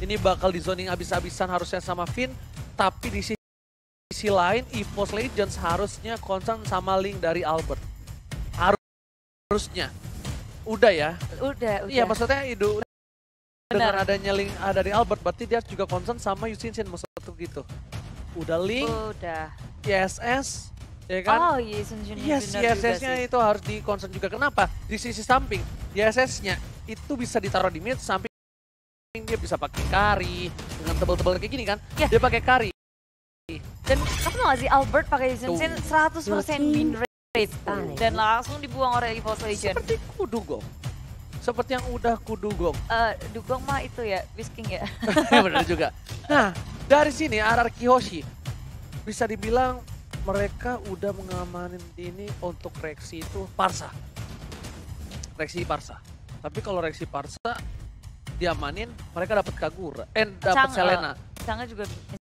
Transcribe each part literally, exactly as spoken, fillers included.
ini bakal di zoning abis-abisan harusnya sama Finn. Tapi di sisi lain EVOS Legends harusnya concern sama link dari Albert. Harusnya. Udah ya? Udah, udah. Iya maksudnya itu dengan adanya link uh, dari Albert berarti dia juga concern sama Yusinsin maksudnya gitu. Udah link. Udah. Y S S. Ya kan? Oh iya, yes, Y S S-nya itu harus di concern juga. Kenapa? Di sisi samping, Y S S-nya itu bisa ditaruh di mid, samping dia bisa pakai carry dengan tebal-tebal kayak gini kan? Yeah. Dia pakai carry. Dan kamu tau gak sih Albert pakai Yusinsin seratus persen win rate dan langsung dibuang oleh EVOS Legends. Seperti Kudugong. Seperti yang udah Kudugong. Uh, Dugong mah itu ya, Whisking ya. Benar juga. Nah, dari sini R R Q Hoshi bisa dibilang mereka udah mengamanin ini untuk reaksi itu Parsa. Reaksi Parsa. Tapi kalau reaksi Parsa diamanin, mereka dapat Kagura. Eh, dapat Selena. Chang'e juga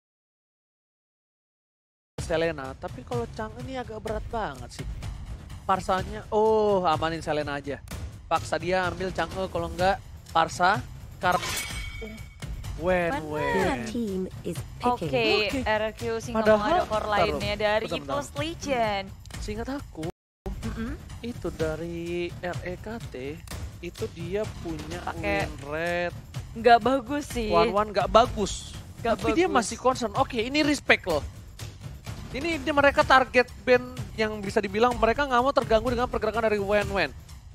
Selena. Tapi kalau Chang'e ini agak berat banget sih. Parsanya, oh amanin Selena aja. Paksa dia ambil Chang'e kalau enggak Parsa. Karena When, when. Oke, okay, okay. R R Q sih ngomong ada core lainnya dari EVOS Legends. Seingat aku, mm-hmm. itu dari R E K T, itu dia punya Pake win rate. Nggak bagus sih. One one nggak bagus. Gak Tapi bagus. dia masih concern. Oke, okay, ini respect loh. Ini, ini mereka target band yang bisa dibilang mereka nggak mau terganggu dengan pergerakan dari Wen Wen.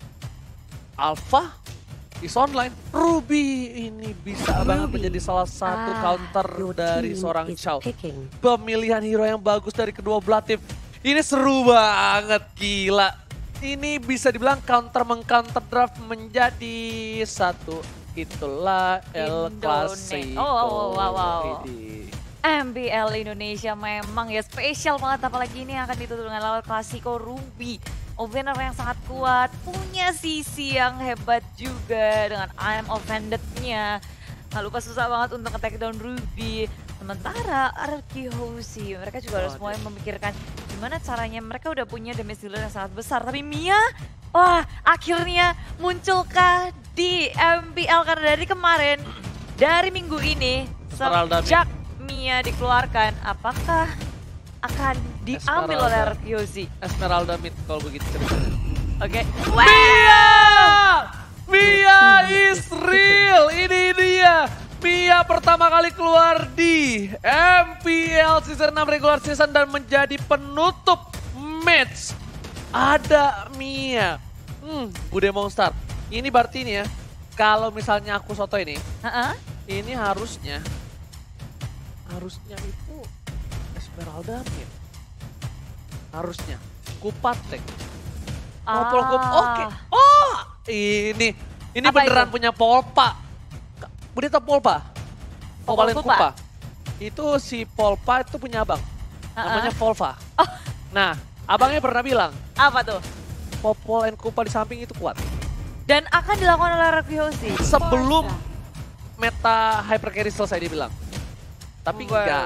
Alpha is online. Ruby ini bisa Ruby. banget menjadi salah satu ah, counter dari seorang Chow. Pemilihan hero yang bagus dari kedua belah tim. Ini seru banget, gila. Ini bisa dibilang counter meng-counter draft menjadi satu. Itulah El Clasico. Oh, wow, wow, wow. M B L Indonesia memang ya spesial banget, apalagi ini akan ditutup dengan lawan Clasico Ruby. Opener yang sangat kuat, punya sisi yang hebat juga dengan I'm Offended-nya. Gak lupa susah banget untuk nge-take down Ruby. Sementara R R Q Hoshi, mereka juga oh, harus mulai memikirkan gimana caranya, mereka udah punya damage dealer yang sangat besar. Tapi Mia, wah akhirnya munculkah di M B L karena dari kemarin, dari minggu ini, sejak Mia dikeluarkan, apakah akan diambil oleh R R Q Hoshi? Esmeralda mid kalau begitu ceritanya. Oke. Okay. Mia! Mia is real! Ini dia! Mia pertama kali keluar di M P L Season enam regular season dan menjadi penutup match. Ada Mia. Hmm, Bude Monster. Ini berarti ini ya, kalau misalnya aku soto ini, uh-uh. ini harusnya, harusnya itu Esmeralda mid. Harusnya. Kupatek. Ah. Kup, oke. Okay. Oh, ini. Ini apa beneran itu? Punya Polpa. Bude tau Polpa? Polpa Kupa. Itu si Polpa itu punya abang. Uh-uh. Namanya Polva. Oh. Nah, abangnya pernah bilang. Apa tuh? Popol and Kupa di samping itu kuat. Dan akan dilakukan oleh R R Q Hoshi. Sebelum oh, meta hyper carry selesai dia bilang. Tapi wow. enggak.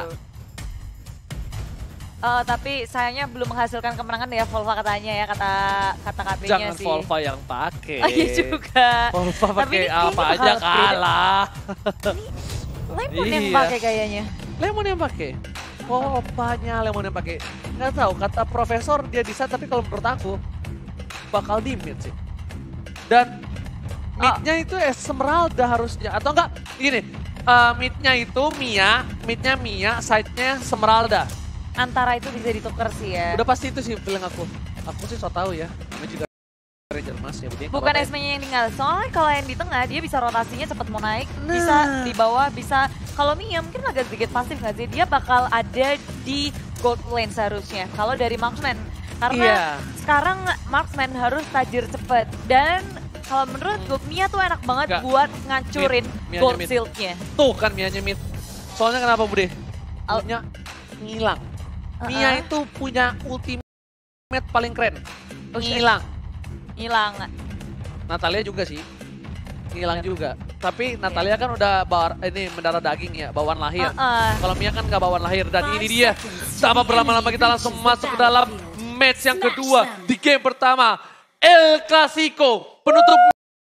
Uh, tapi sayangnya belum menghasilkan kemenangan ya Volva katanya ya, kata kata K P-nya Jangan sih. Jangan Volva yang pakai. Oh, iya juga. Volva pakai apa aja kalah. Ini Lemon iya. yang pakai kayaknya. Lemon yang pakai. Volvanya Lemon yang pakai. Nggak tahu, kata profesor dia bisa, tapi kalau menurut aku bakal di mid sih. Dan midnya oh. itu Esmeralda harusnya, atau enggak gini, uh, midnya itu Mia, midnya Mia, side-nya Esmeralda. Antara itu bisa ditukar sih ya. Udah pasti itu sih feeling aku. Aku sih so tahu ya. Namanya juga Ranger Mas ya. Bukan S M-nya yang tinggal. Soalnya kalau yang di tengah dia bisa rotasinya cepat mau naik, nah. bisa di bawah, bisa. Kalau Mia mungkin agak sedikit pasif nggak sih? Dia bakal ada di gold lane seharusnya. Kalau dari Marksman. Karena yeah. sekarang Marksman harus tajir cepet. Dan kalau menurut gue Mia tuh enak banget Gak. buat ngancurin mid. gold shield-nya. Tuh kan Mianya mid. Soalnya kenapa Bude? Punya ngilang. Uh-uh. Mia itu punya ultimate paling keren. Ngilang. Ngilang. Natalia juga sih. Ngilang juga. Tapi Natalia kan udah bawa, ini mendarah daging ya, bawaan lahir. Uh-uh. Kalau Mia kan gak bawaan lahir. Dan ini dia. Sama berlama-lama kita langsung masuk ke dalam match yang kedua di game pertama. El Clasico. Penutup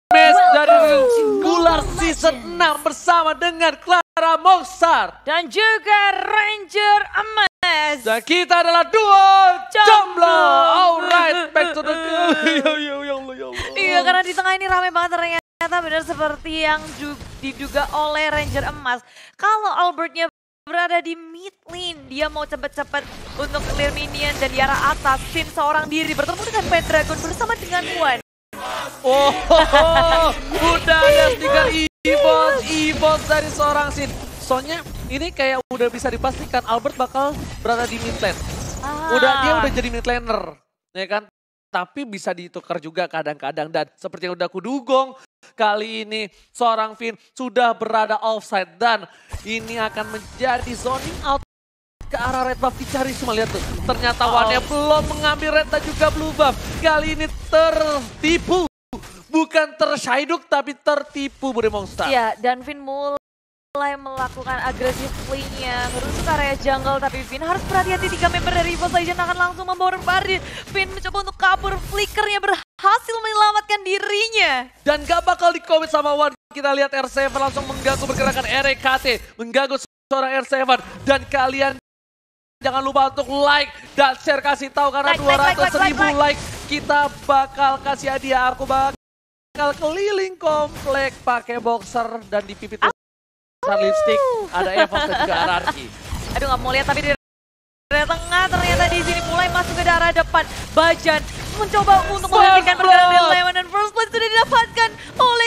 match dari regular season enam bersama dengan Clara Mongsar dan juga Ranger Emas. Dan kita adalah duo jomblo. Alright, back to the ya ya ya Allah ya Allah. Iya, karena di tengah ini ramai banget ternyata, benar seperti yang diduga oleh Ranger Emas. Kalau Albertnya berada di mid lane, dia mau cepet-cepet untuk clear minion dan di arah atas. Finn seorang diri bertemu dengan Pendragon bersama dengan Wan. Oh, oh, udah ada tiga evos, evos dari seorang Sin. Soalnya ini kayak udah bisa dipastikan Albert bakal berada di mid lane. Ah. Udah dia udah jadi mid laner, ya kan? Tapi bisa ditukar juga kadang-kadang, dan seperti yang udah aku dugong, kali ini seorang Finn sudah berada offside dan ini akan menjadi zoning out ke arah red buff dicari. Cuma lihat tuh, ternyata oh. Wane belum mengambil red dan juga blue buff. Kali ini tertipu, bukan tershyduk tapi tertipu Bude Monster. Iya, dan Finn mulai melakukan agresif play-nya menuju ke area jungle, tapi Finn harus berhati-hati. Tiga member dari EVOS Legends akan langsung membawa Bardin. Finn mencoba untuk kabur, flickernya berhasil menyelamatkan dirinya. Dan gak bakal di-commit sama Wan. Kita lihat R tujuh langsung mengganggu pergerakan R E K T, mengganggu seorang R tujuh. Dan kalian jangan lupa untuk like dan share, kasih tahu karena like, dua ratus ribu like, like, like, like. kita bakal kasih hadiah. Aku bakal keliling komplek pakai boxer dan di pipi tuh lipstick, ada Evos dan juga Ararki. Aduh, nggak mau lihat, tapi di area tengah ternyata di sini mulai masuk ke daerah depan. Bajan mencoba untuk menghentikan pergerakan dari Lemon dan first blood sudah didapatkan oleh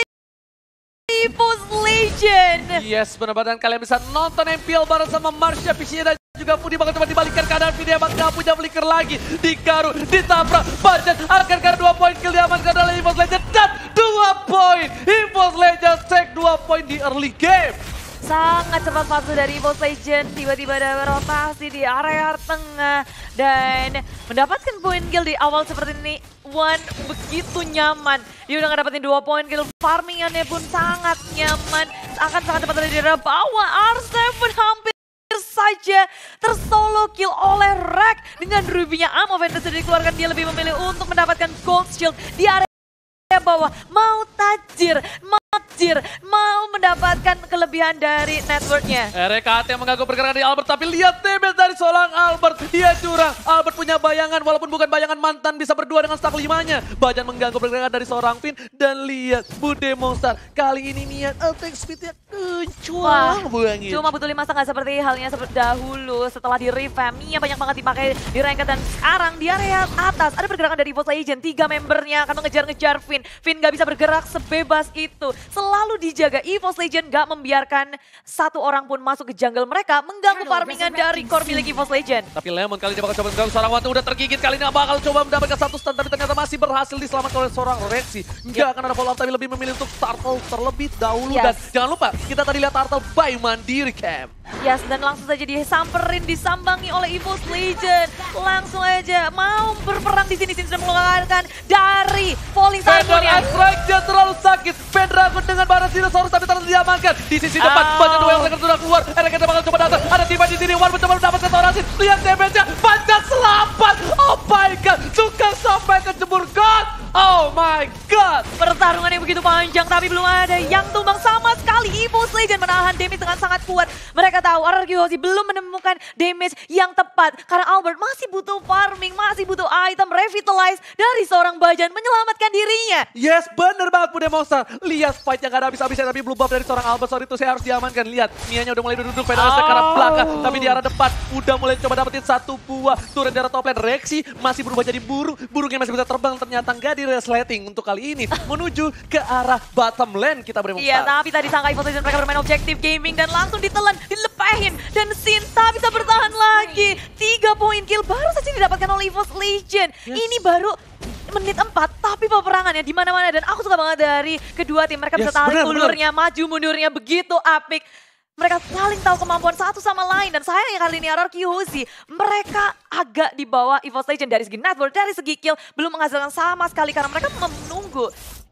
EVOS Legends. Yes, benar-benar kalian bisa nonton M P L bareng sama Marsha, Piscina dan juga Pudi. Bakal coba dibalikkan keadaan video, emang gak punya flicker lagi. Dikaru, ditabrak, Bajan akan ke dua poin kill diamankan oleh EVOS Legends dan dua poin. EVOS Legends take dua poin di early game. Sangat cepat fase dari EVOS Legends, tiba-tiba ada rotasi di area tengah dan mendapatkan poin kill di awal seperti ini. Wan begitu nyaman, dia udah ngedapetin dua poin kill, farmingannya pun sangat nyaman, akan sangat cepat dari daerah bawah. R tujuh hampir saja tersolo kill oleh Rek dengan rubinya Ammo Ventus sudah dikeluarkan. Dia lebih memilih untuk mendapatkan gold shield di area bawah, mau tajir, majir, mau mendapatkan kelebihan dari networknya. R E K T mengganggu pergerakan di Albert, tapi lihat damage dari seorang Albert, dia curang. Albert punya bayangan, walaupun bukan bayangan mantan, bisa berdua dengan stack limanya. Bajan mengganggu pergerakan dari seorang Finn, dan lihat Bude Monster kali ini niat attack speednya kecuang buangin. Cuma butuh lima setengah seperti halnya seperti dahulu setelah di revamp. Mia banyak banget dipakai di ranked dan sekarang di area atas ada pergerakan dari EVOS Legends. Tiga membernya akan mengejar-ngejar Finn. Finn gak bisa bergerak sebebas itu. Selalu dijaga. EVOS Legends gak membiarkan satu orang pun masuk ke jungle mereka, mengganggu farmingan dari core milik EVOS Legends. Tapi Lemon kali ini bakal coba mengganggu seorang Watu, udah tergigit. Kali ini bakal coba mendapatkan satu stun, tapi ternyata masih berhasil diselamatkan oleh seorang Rexy. Gak yep. akan ada follow up, tapi lebih memilih untuk Turtle terlebih dahulu. Yes. Dan jangan lupa, kita tadi lihat Turtle by Mandiri Camp. Yes, dan langsung saja disamperin, disambangi oleh EVOS Legends. Langsung aja mau berperang di sini. Sini sudah mengeluarkan dari Falling Sargonia. Strike-nya terlalu sakit. Pendragon dengan Baras Dinosaurus tapi terus diamankan. Di sisi depan, oh. banyak dua yang sudah keluar. R K T bakal coba datang. Ada tiba di sini. Wan mencoba mendapatkan seorang Sin. Lihat damage-nya. Bajan selamat. Oh my god. Tukang sampai ke jemur god. Oh my god. Pertarungan yang begitu panjang tapi belum ada yang tumbang sama sekali. EVOS Legends menahan damage dengan sangat kuat. Mereka tahu Ararki Hoshi belum menemukan damage yang tepat. Karena Albert masih butuh farming, masih butuh item revitalize dari seorang Bajan menyelamatkan dirinya. Yes, bener banget Bude Monster. Lihat fight yang gak ada habis-habisnya, tapi blue buff dari seorang Albert. Sorry itu saya harus diamankan. Lihat, Mianya udah mulai duduk pada oh. sekarang belakang. Tapi di arah depan udah mulai coba dapetin satu buah turret dari top lane. Rexy masih berubah jadi burung. Burungnya masih bisa terbang, ternyata nggak di resleting untuk kali ini. Menuju ke arah bottom lane kita Bude Monster. Iya, tapi tadi sangka EVOS Legends mereka bermain objektif gaming dan langsung ditelan, dilepahin. Dan Sinta bisa bertahan lagi. Tiga poin kill baru saja didapatkan oleh EVOS Legends. Yes. Ini baru menit empat, tapi peperangannya di mana-mana dan aku suka banget dari kedua tim. Mereka yes, bisa tarik ulurnya, maju mundurnya begitu apik. Mereka saling tahu kemampuan satu sama lain dan sayangnya kali ini Ararki Hoshi mereka agak di bawah EVOS Legends dari segi network, dari segi kill belum menghasilkan sama sekali karena mereka menunggu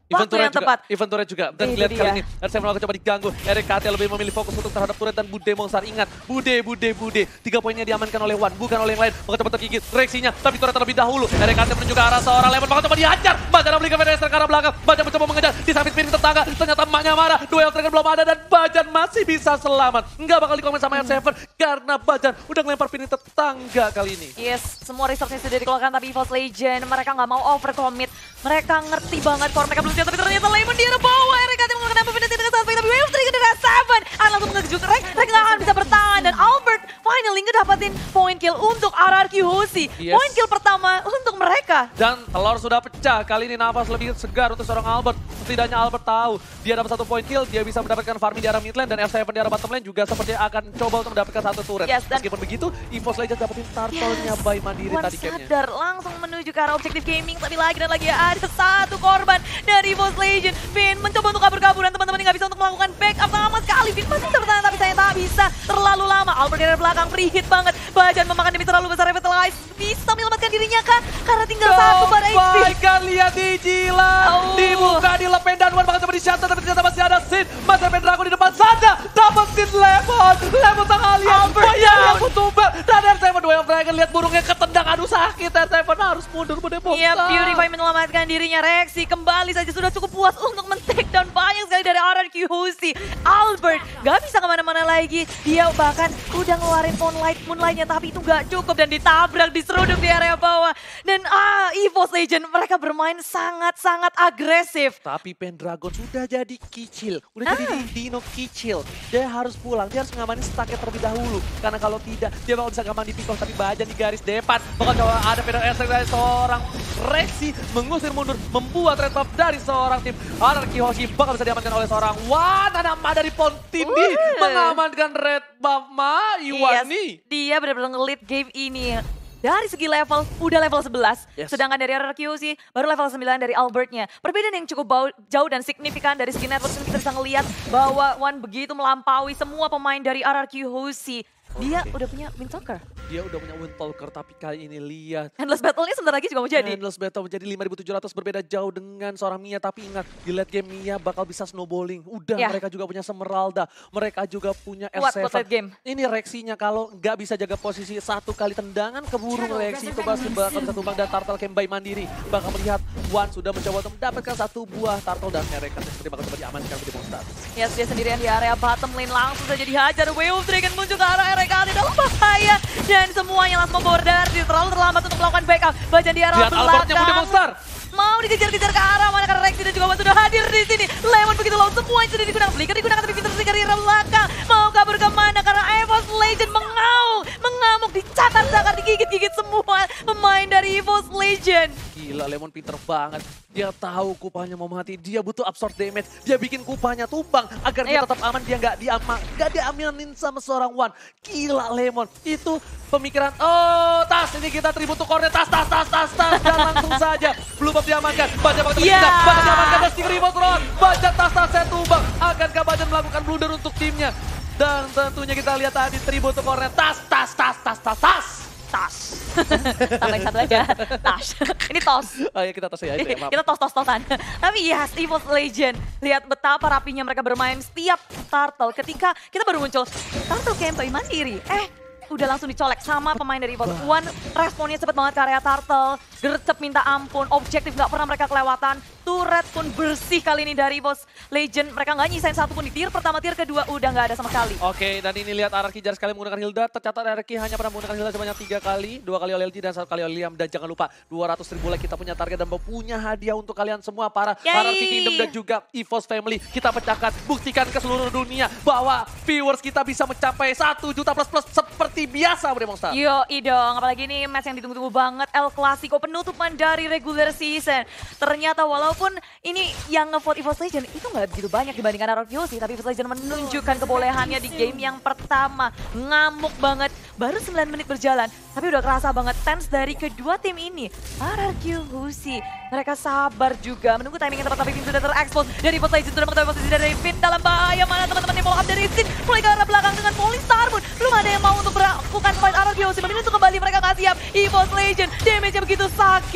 waktu yang juga, tepat. Event turret juga. Dan Itu lihat dia. kali ini, R tujuh akan coba diganggu. R K T lebih memilih fokus untuk terhadap turret dan Bude Monster. Ingat, Bude, Bude, Bude. Tiga poinnya diamankan oleh Wan, bukan oleh yang lain. Maka coba tergigit reaksinya, tapi turret terlebih dahulu. R K T menunjuk ke arah seorang Lemon, maka coba dihajar. Bajan beli ke Venezer ke arah belakang. Bajan mencoba mengejar, disambit piring tetangga. Ternyata emaknya marah, duel trigger belum ada dan Bajan masih bisa selamat. Nggak bakal dikomen sama R tujuh karena Bajan udah ngelempar piring tetangga kali ini. Yes, semua resource-nya sudah dikeluarkan tapi EVOS Legend mereka nggak mau overcommit. Mereka ngerti banget kalau mereka belum siap, tapi ternyata Lemon di arah bawah. R K T mengenakan penalti dengan suspect, tapi Wave Trigger dari tujuh akan langsung mengejuk Rek. Rek nggak akan bisa bertahan dan Albert finally ngedapatin point kill untuk R R Q Hoshi. Yes. Point kill pertama untuk mereka. Dan telur sudah pecah, kali ini nafas lebih segar untuk seorang Albert. Setidaknya Albert tahu, dia dapat satu point kill, dia bisa mendapatkan farming di arah mid lane, dan R tujuh di arah bottom lane juga seperti akan coba untuk mendapatkan satu turret. Yes, dan meskipun begitu, EVOS Legends dapetin turtle-nya Yes. by Mandiri Wan tadi gamenya. sadar langsung menuju ke arah Objective Gaming, tapi lagi dan lagi ada satu korban dari EVOS Legend. Finn mencoba untuk kabur-kabur dan teman-teman nggak bisa untuk melakukan backup sama sekali. Finn masih bertahan tapi saya tak bisa terlalu lama. Albert dari belakang free hit banget. Bajan memakan demi terlalu besar, revitalize bisa menyelamatkan dirinya kah? Karena tinggal satu bar H P. Kalian lihat di Jilan, Oh. dibuka, dilepen dan Wan bakal coba di-shuttle, tapi ternyata masih ada Sin. Masih ada Pendragon di depan sana, dapetin Lemon. Lemon tengah lihat, Albert banyak down. yang tumbang. Dan R tujuh Duel of Dragon lihat burungnya ketendang, aduh sakit. R tujuh harus mundur pada Iya, Purify menyelamatkan dirinya. Reaksi kembali saja sudah cukup puas untuk men-take down banyak sekali dari R R Q Hoshi. Albert gak bisa kemana-mana lagi. Dia bahkan udah ngeluarin Moonlight Moonlight-nya, tapi itu gak cukup dan ditabrak, diseruduk di area bawah. Dan ah, EVOS Legend mereka bermain sangat-sangat agresif. Tapi Pendragon sudah jadi kicil, udah Ah. jadi Dino kicil. Dia harus pulang, dia harus ngamanin stacknya terlebih dahulu. Karena kalau tidak, dia bakal bisa ngaman di pick off, tapi Bajan di garis depan. Bakal coba ada pedal esek dari seorang Rexy, mengusir mundur, membuat red buff dari seorang tim R R Q Hoshi. Bakal bisa diamankan oleh seorang Wan, ada Ma dari Pontindi, Uh. mengamankan red buff Ma, Iwani. Yes, dia benar-benar nge-lead game ini. Dari segi level, udah level sebelas. Yes. Sedangkan dari R R Q sih, baru level sembilan dari Albertnya. Perbedaan yang cukup bau- jauh dan signifikan dari segi network ini kita bisa ngelihat bahwa Wan begitu melampaui semua pemain dari R R Q Hoshi. Dia Oke. udah punya Windtalker. Dia udah punya Windtalker, tapi kali ini lihat. Endless Battle-nya sebentar lagi juga mau jadi. Endless Battle menjadi lima ribu tujuh ratus, berbeda jauh dengan seorang Mia. Tapi ingat, di late game Mia bakal bisa snowballing. Udah, Ya. mereka juga punya Semeralda. Mereka juga punya Kuat R buat tujuh. late game. Ini reaksinya kalau nggak bisa jaga posisi satu kali tendangan keburu reaksi itu pasti bakal bisa tumbang. Dan Turtle Camp by Mandiri bakal melihat Wan sudah mencoba untuk mendapatkan satu buah Turtle dan mereka seperti bakal coba diamankan di monster. Yes, dia sendirian di area bottom lane, langsung saja dihajar. Wave Dragon muncul ke arah R K T dalam bahaya. Dan semuanya langsung border, dia terlalu terlambat untuk melakukan backup. Bajan di arah Lihat Albertnya Bude belakang. Monster. Mau dikejar-kejar ke arah mana karena Rexy dan juga Wan sudah hadir di sini. Lemon begitu low, semua yang sudah digunakan. Flicker digunakan tapi Peter Flicker di arah belakang. Mau kabur kemana karena EVOS Legend mengaung, mengamuk, dicakar-cakar, digigit-gigit semua pemain dari EVOS Legend. Gila, Lemon pinter banget. Dia tahu kupanya mau mati, dia butuh absorb damage. Dia bikin kupanya tumbang agar dia Yap. tetap aman, dia nggak diama, nggak diaminin sama seorang Wan. Gila Lemon, itu pemikiran, oh tas, ini kita tribut to core, tas, tas, tas, tas, tas. Dan langsung saja, belum diamankan. Bajan bakal Ya. yeah. bakal diamankan, dan Stinger Remote Round. Bajan tas, tas, saya tumbang. Akankah Bajan melakukan blunder untuk timnya? Dan tentunya kita lihat tadi tribut to core, tas, tas, tas, tas, tas, tas. Tas. Tambahin satu aja. Tas. Ini tos. Oh ya kita tos ya, itu ya, maaf. Kita tos-tos-tosan. Tapi yes, EVOS Legend. Lihat betapa rapinya mereka bermain setiap Turtle. Ketika kita baru muncul, Turtle Camp Mandiri. Eh, udah langsung dicolek sama pemain dari EVOS. Wan responnya cepet banget ke area Turtle. Gercep minta ampun, objektif gak pernah mereka kelewatan. Turret pun bersih kali ini dari EVOS Legend. Mereka nggak nyisain satu pun di tier pertama, tier kedua udah nggak ada sama sekali. Oke, dan ini lihat R R Q jar sekali menggunakan Hilda. Tercatat R R Q hanya pernah menggunakan Hilda sebanyak tiga kali. Dua kali oleh L G dan satu kali oleh Liam. Dan jangan lupa, dua ratus ribu like kita punya target dan punya hadiah untuk kalian semua. Para Yay! R R Q Kingdom dan juga EVOS Family. Kita pecahkan, buktikan ke seluruh dunia bahwa viewers kita bisa mencapai satu juta plus-plus seperti biasa, Bude Monster. Yo, idong. Apalagi ini match yang ditunggu-tunggu banget. El Clasico, penutupan dari regular season. Ternyata walaupun ini yang ngevote EVOS Legend itu nggak begitu banyak dibandingkan R R Q sih, tapi EVOS Legend menunjukkan kebolehannya di game yang pertama. Ngamuk banget, baru sembilan menit berjalan, tapi udah kerasa banget tense dari kedua tim ini. R R Q Hoshi, mereka sabar juga, menunggu timing yang tepat, tapi tim sudah terekspos. Dari EVOS Legend sudah mengetahui posisi dari Finn dalam bahaya. Mana teman-teman yang follow up dari Sin, mulai ke arah belakang dengan Falling Star pun. Belum ada yang mau untuk melakukan fight R R Q Hoshi, memilih untuk kembali, mereka nggak siap. EVOS Legend, damage-nya begitu sakit.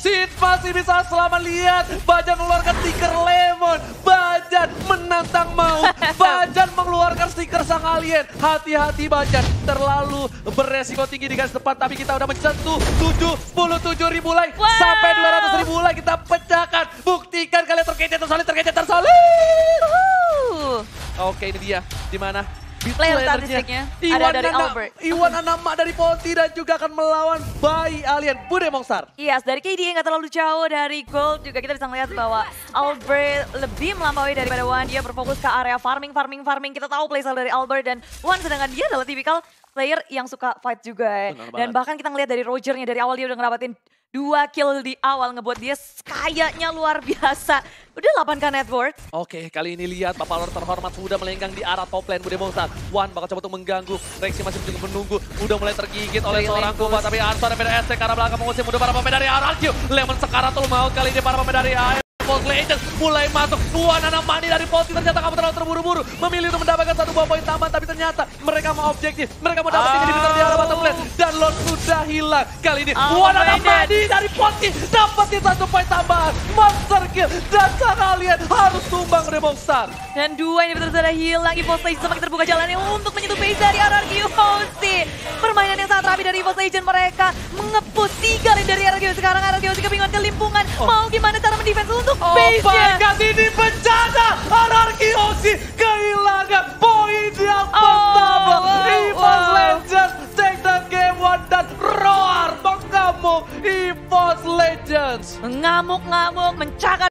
Sid masih bisa selamat, lihat. Bajan mengeluarkan stiker lemon. Bajan menantang mau. Bajan mengeluarkan stiker sang alien. Hati-hati Bajan, terlalu beresiko tinggi di garis depan. Tapi kita udah mencentuh tujuh puluh tujuh ribu like. Wow. Sampai dua ratus ribu like kita pecahkan. Buktikan kalian terkece, tersolid, terkece, tersolid. Uhuh. Oke, ini dia. Di mana? Player statistiknya ada dari Nana, Albert. Iwan Anama dari Ponti dan juga akan melawan Bayi Alien Bude Monster. Yes, dari K D yang nggak terlalu jauh dari Gold juga kita bisa melihat bahwa Albert lebih melampaui daripada Wan. Dia berfokus ke area farming, farming, farming. Kita tahu playstyle dari Albert dan Wan, sedangkan dia adalah tipikal player yang suka fight juga ya. Dan bahkan kita ngelihat dari Rogernya, dari awal dia udah ngerapatin dua kill di awal, ngebuat dia kayaknya luar biasa. Udah delapan K net worth. Oke, kali ini lihat Bapak Lord terhormat sudah melenggang di arah top lane Bude Monster. Wan bakal coba untuk mengganggu. Rexy masih menunggu, menunggu. Udah mulai tergigit oleh seorang Kuba. Tapi Arso ada P D S T karena belakang mengusir mudah para pemain dari Arakyu. Lemon sekarang tuh maut kali ini para pemain dari A F Force Legends mulai masuk. Dua Nana Mani dari Ponti ternyata kamu terlalu terburu-buru. Memilih untuk mendapatkan satu buah poin tambahan. Tapi ternyata mereka mau objektif. Mereka mau dapat tiga inhibitor di arah bottom lane. Dan Lord sudah hilang. Kali ini Oh, Dua Nana Mani dari Ponti dapetin satu poin tambahan. Monster kill. Dan sang alien harus tumbang Bude Monster. Dan dua ini betul-betul sudah hilang. EVOS Legends semakin terbuka jalannya untuk menyentuh base dari R R Q O C. Permainan yang sangat rapi dari EVOS Legends, mereka mengepus tiga lane dari R R Q O C. Sekarang R R Q O C kebingungan kelimpungan. Oh. Mau gimana cara mendefense untuk Oh base-nya. my god, ini bencana. R R Q O C kehilangan poin yang pertama. wow, EVOS wow. Legends take the game one dan roar mengamuk EVOS Legends. Mengamuk-ngamuk, mencakar